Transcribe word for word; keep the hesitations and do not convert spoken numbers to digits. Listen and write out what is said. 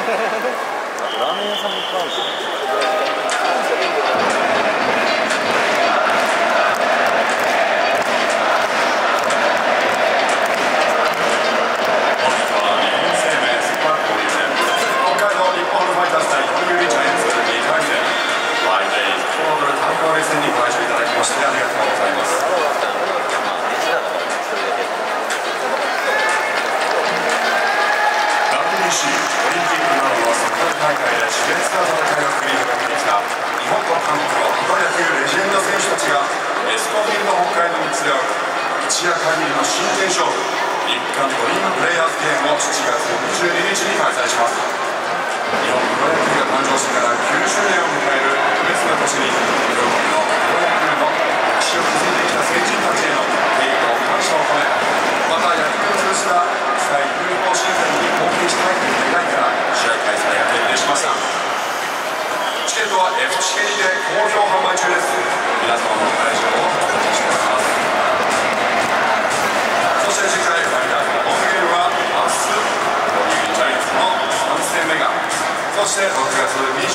ラーメン屋さんもいっぱいあるし。 戦にご来場いただきましてありがとうございます。 ダブリュービーシー オリンピックなどの世界大会で熾烈な戦いを繰り広げてきた日本と韓国のプロ野球レジェンド選手たちがエスコンフィールド北海道に集う一夜限りの真剣勝負日韓ドリームプレイヤーズゲームをしちがつにじゅうににちに開催します。日本プロ野球が誕生してからきゅうじゅうねんを迎える特別な年に両国のプロ野球の歴史を築いてきた先人たちへの敬意と感謝を込め、また野球を通じた再流行シーズンに貢献したいという願いから試合開催が決定しました。チケットは エフ チケにて好評販売中です。皆様のご来場をお待ちしております。そして次回ファイターズのホームゲームは明日、読売ジャイアンツのさん戦目が、そしてろくがつにじゅう